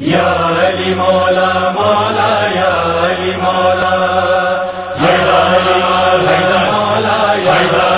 یا علی مولا مولا یا علی مولا یا علی مولا یا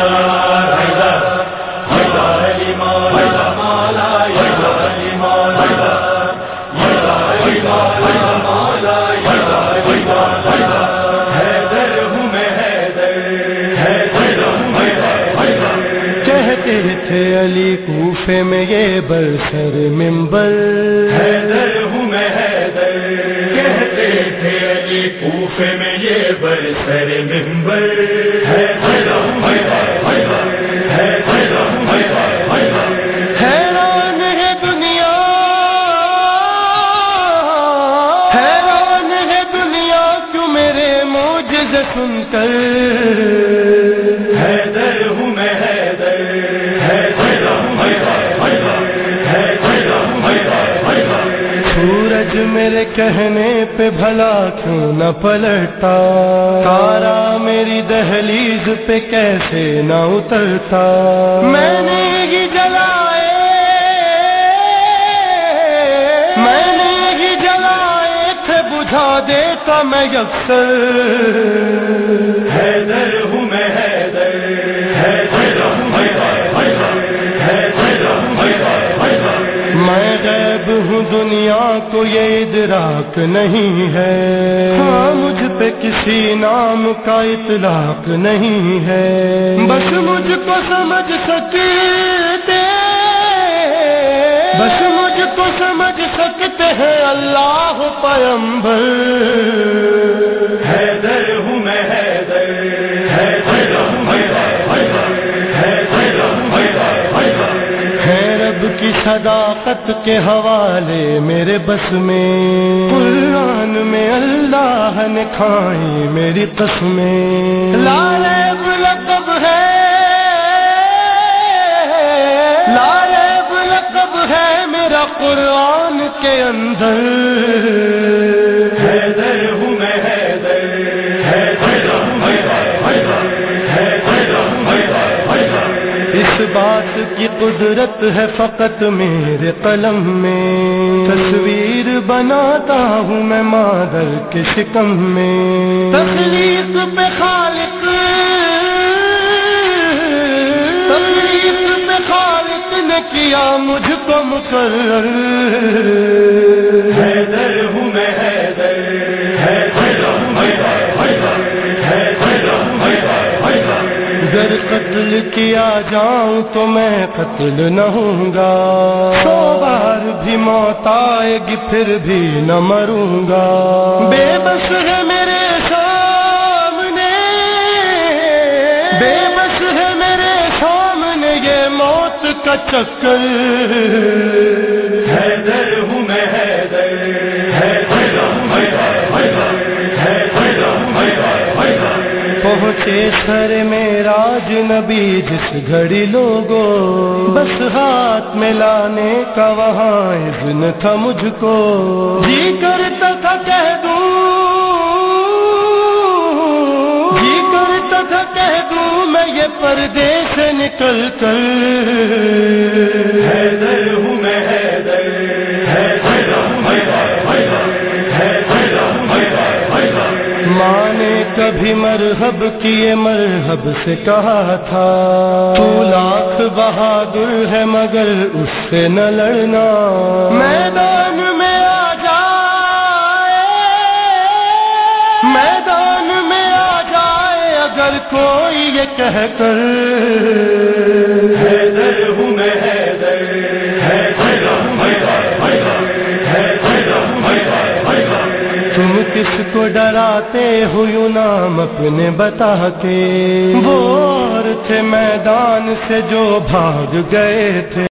علی مولا مولا یا علی مولا یا علی مولا یا علی مولا حیدر ہوں میں حیدر ہوں میں حیدر کہتے تھے علی کوفے میں یہ برسر منبر حیدر ہوں میں حیدر کہتے تھے علی کوفے میں یہ برسر منبر حیدر ہوں میں حیدر حیدر ہوں میں حیدر حیران ہے دنیا حیران ہے دنیا کیوں میرے معجزے سن کر حیدر ہوں میں حیدر حیدر ہوں میں حیدر حیدر ہوں میں حیدر سورج میرے کہنے پہ بھلا کیوں نہ پلٹتا تارا میری دہلیز پہ کیسے نہ اترتا میں نے ہی جلائے تھے بجھا دیتا میں یکسر حیدر ہوں میں حیدر حیدر ہوں میں حیدر حیدر ہوں میں حیدر میں غیب ہوں دنیا کو یہ ادراک نہیں ہے ہاں مجھ پہ کسی نام کا اطلاق نہیں ہے بس مجھ کو سمجھ سکتے بس مجھ کو سمجھ سکتے ہیں اللہ پیمبر حیدر ہوں میں حیدر حیدر ہوں میں حیدر حیدر ہوں میں حیدر ہے رب کی صداقت کے حوالے میرے بس میں قرآن میں اللہ نے کھائی میری قسمیں لالب لقب ہے لالب لقب ہے میرا قرآن کے اندر حیدر ہوں میں حیدر حیدر ہوں میں حیدر حیدر ہوں میں حیدر اس بات کی قدرت ہے فقط میرے قلم میں تصویر بناتا ہوں میں مادر کے شکم میں تخلیق پہ خالق تخلیق پہ خالق نے کیا مجھ کو مقرر حیدر ہوں میں حیدر حیدر ہوں میں حیدر حیدر ہوں میں حیدر اگر قتل کیا جاؤں تو میں قتل نہ ہوں گا 100 بار بھی موت آئے گی پھر بھی نہ مروں گا بے بس ہے میرے سامنے بے بس ہے میرے سامنے یہ موت کا چکر حیدر ہوں میں حیدر حیدر ہوں میں حیدر حیدر ہوں میں حیدر پہنچے سر معراج نبی جس گھڑی لوگوں بس ہاتھ میں لانے کا وہاں اذن تھا مجھ کو جی کرتا تھا کہہ دوں جی کرتا تھا کہہ دوں میں یہ پردے سے نکل کر حیدر ہوں میں حیدر حیدر ہوں میں حیدر حیدر ہوں میں حیدر ماں نے کبھی مرحب کیے مرحب سے کہا تھا تو لاکھ بہادر ہے مگر اس سے نہ لڑنا میدان میں آ جائے میدان میں آ جائے اگر کوئی یہ کہہ کر حیدر ہوں میں حیدر حیدر ہوں میں حیدر حیدر ہوں میں حیدر تم کس کو ڈراتے ہو یوں نام اپنے بتا کے وہ اور تھے میدان سے جو بھاگ گئے تھے